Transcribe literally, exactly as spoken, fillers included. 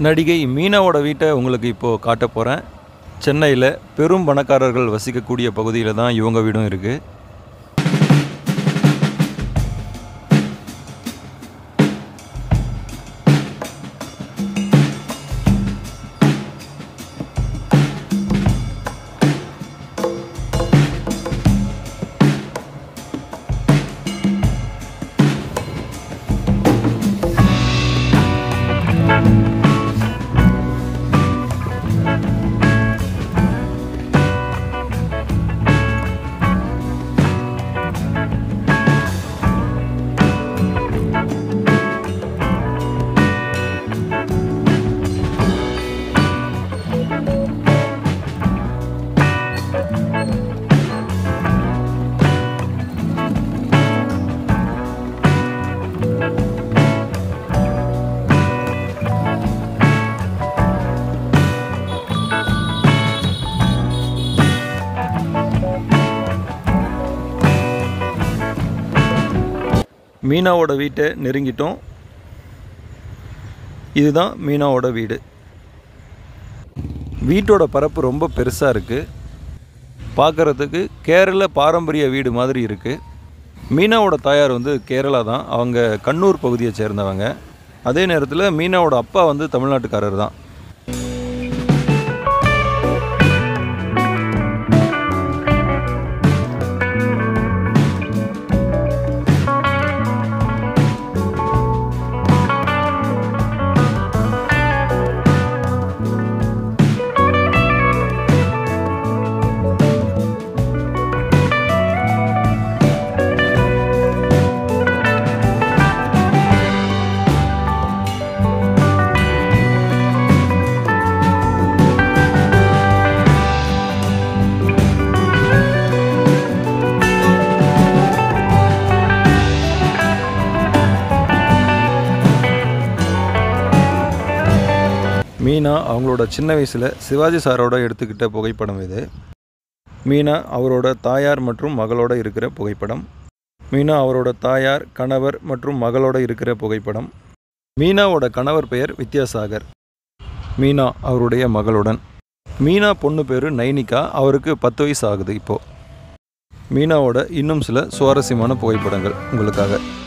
நடிகை மீனாவோட வீட்டை உங்களுக்கு இப்போது காட்ட போகிறேன். சென்னையில் பெரும் பணக்காரர்கள் வசிக்கக்கூடிய பகுதியில் தான் இவங்க வீடும் இருக்குது. மீனாவோட வீட்டை நெருங்கிட்டோம். இதுதான் மீனாவோட வீடு. வீட்டோட பரப்பு ரொம்ப பெருசாக இருக்குது. பார்க்குறதுக்கு கேரள பாரம்பரிய வீடு மாதிரி இருக்குது. மீனாவோட தாயார் வந்து கேரளா தான். அவங்க கண்ணூர் பகுதியை சேர்ந்தவங்க. அதே நேரத்தில் மீனாவோட அப்பா வந்து தமிழ்நாட்டுக்காரர் தான். மீனா அவங்களோட சின்ன வயசில் சிவாஜி சாரோட எடுத்துக்கிட்ட புகைப்படம் இது. மீனா அவரோட தாயார் மற்றும் மகளோட இருக்கிற புகைப்படம். மீனா அவரோட தாயார், கணவர் மற்றும் மகளோட இருக்கிற புகைப்படம். மீனாவோட கணவர் பெயர் வித்யாசாகர். மீனா அவருடைய மகளுடன். மீனா பொண்ணு பேர் நைனிகா. அவருக்கு பத்து வயசு ஆகுது இப்போது. மீனாவோட இன்னும் சில சுவாரஸ்யமான புகைப்படங்கள் உங்களுக்காக.